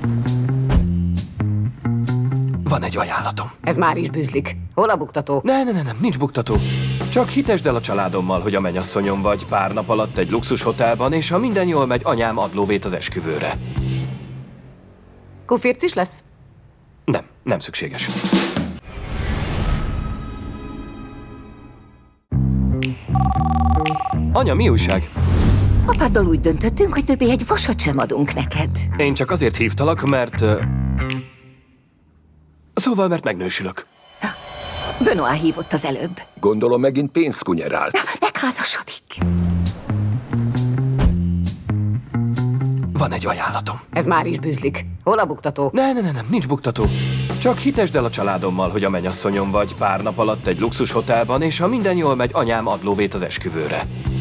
Van egy ajánlatom. Ez már is bűzlik. Hol a buktató? Nem, nincs buktató. Csak hitesd el a családommal, hogy a mennyasszonyom vagy pár nap alatt egy luxus hotelban, és ha minden jól megy, anyám ad lóvét az esküvőre. Kufirc is lesz? Nem szükséges. Anya, mi újság? Apáddal úgy döntöttünk, hogy többé egy vasat sem adunk neked. Én csak azért hívtalak, mert... Szóval, mert megnősülök. Benoit hívott az előbb. Gondolom megint pénzt kunyerált. Megházasodik. Van egy ajánlatom. Ez már is bűzlik. Hol a buktató? Nem, nincs buktató. Csak hitesd el a családommal, hogy a mennyasszonyom vagy pár nap alatt egy luxus hotelban, és ha minden jól megy, anyám ad lóvét az esküvőre.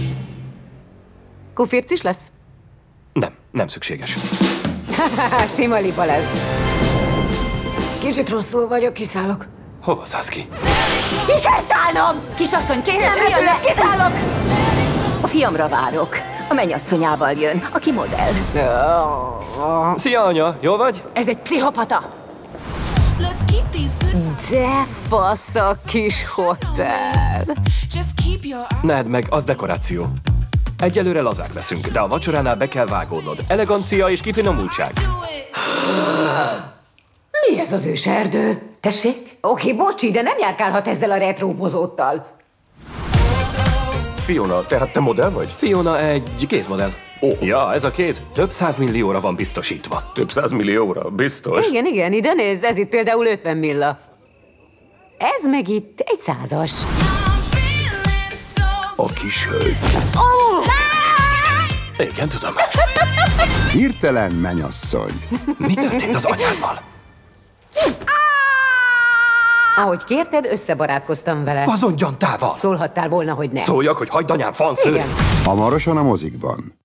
Kufirc is lesz? Nem szükséges. Sima liba lesz. Kicsit rosszul vagyok, kiszállok. Hova szállsz ki? Ki kell szállnom! Kisasszony, kérem, jön le! Kiszállok! A fiamra várok. A mennyasszonyával jön, aki modell. Szia, anya! Jól vagy? Ez egy pszichopata! De fasz a kis hotel. Nedd meg, az dekoráció. Egyelőre lazák leszünk, de a vacsoránál be kell vágódnod. Elegancia és kifinomultság. Mi ez az őserdő? Tessék? Oké, bocsi, de nem járkálhat ezzel a retróbozóttal. Fiona, tehát te modell vagy? Fiona egy kézmodell. Ja, ez a kéz több 100 millióra van biztosítva. Több 100 millióra, biztos? Igen, ide nézd, ez itt például 50 milla. Ez meg itt egy 100-as. A kis hölgy. Igen, tudom. Hirtelen mennyasszony. Mi történt az anyámmal? Ahogy kérted, összebarátkoztam vele. Azon gyantával. Szólhattál volna, hogy nem. Szóljak, hogy hagyd anyám fanszőr. Igen. Hamarosan a mozikban.